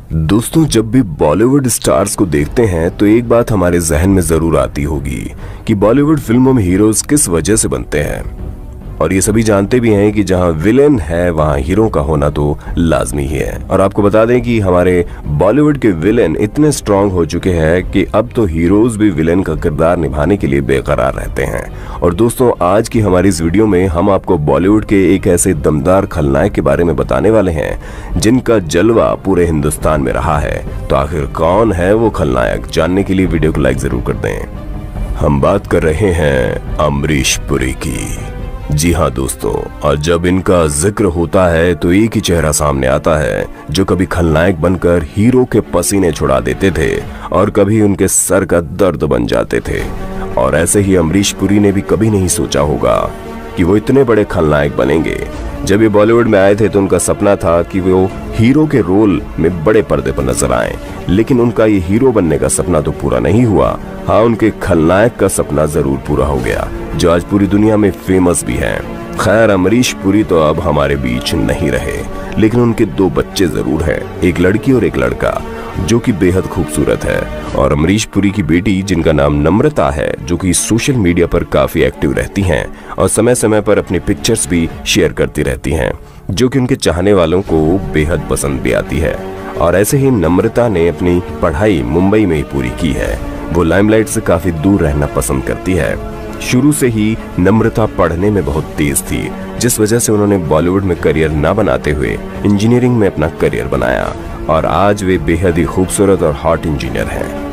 दोस्तों, जब भी बॉलीवुड स्टार्स को देखते हैं तो एक बात हमारे जहन में जरूर आती होगी कि बॉलीवुड फिल्मों में हीरोज किस वजह से बनते हैं। और ये सभी जानते भी हैं कि जहां विलेन है वहां हीरो का होना तो लाजमी ही है। और आपको बता दें कि हमारे बॉलीवुड के विलेन इतने स्ट्रांग हो चुके हैं कि अब तो हीरोज भी विलेन का किरदार निभाने के लिए बेकरार रहते हैं। और दोस्तों, आज की हमारी इस वीडियो में हम आपको बॉलीवुड के एक ऐसे दमदार खलनायक के बारे में बताने वाले हैं जिनका जलवा पूरे हिंदुस्तान में रहा है। तो आखिर कौन है वो खलनायक, जानने के लिए वीडियो को लाइक जरूर कर दें। हम बात कर रहे हैं अमरीश पुरी की। जी हाँ दोस्तों, और जब इनका जिक्र होता है तो एक ही चेहरा सामने आता है जो कभी खलनायक बनकर हीरो के पसीने छुड़ा देते थे और कभी उनके सर का दर्द बन जाते थे। और ऐसे ही अमरीश पुरी ने भी कभी नहीं सोचा होगा कि वो इतने बड़े खलनायक बनेंगे। जब ये बॉलीवुड में आए थे तो उनका सपना था कि वो हीरो के रोल में बड़े पर्दे पर नजर आए, लेकिन उनका ये हीरो बनने का सपना तो पूरा नहीं हुआ। हाँ, उनके खलनायक का सपना जरूर पूरा हो गया, जो आज पूरी दुनिया में फेमस भी है। खैर, अमरीश पुरी तो अब हमारे बीच नहीं रहे, लेकिन उनके दो बच्चे जरूर हैं, एक लड़की और एक लड़का, जो कि बेहद खूबसूरत है। और अमरीश पुरी की बेटी, जिनका नाम नम्रता है, जो कि सोशल मीडिया पर काफी एक्टिव रहती हैं और समय समय पर अपनी पिक्चर्स भी शेयर करती रहती हैं, जो कि उनके चाहने वालों को बेहद पसंद भी आती है। और ऐसे ही नम्रता ने अपनी पढ़ाई मुंबई में ही पूरी की है। वो लाइमलाइट से काफी दूर रहना पसंद करती है। शुरू से ही नम्रता पढ़ने में बहुत तेज थी, जिस वजह से उन्होंने बॉलीवुड में करियर न बनाते हुए इंजीनियरिंग में अपना करियर बनाया और आज वे बेहद ही खूबसूरत और हॉट इंजीनियर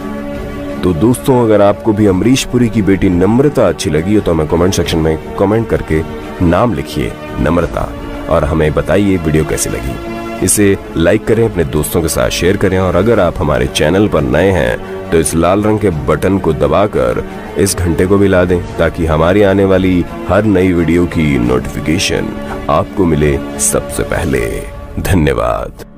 हैं। तो दोस्तों, अगर आपको भी अमरीश पुरी की बेटी नम्रता अच्छी लगी हो तो हमें कमेंट सेक्शन में कमेंट करके नाम लिखिए नम्रता और हमें बताइए वीडियो कैसी लगी। इसे लाइक करें, अपने दोस्तों के साथ शेयर करें और अगर आप हमारे चैनल पर नए हैं तो इस लाल रंग के बटन को दबाकर इस घंटे को भी ला दें ताकि हमारी आने वाली हर नई वीडियो की नोटिफिकेशन आपको मिले सबसे पहले। धन्यवाद।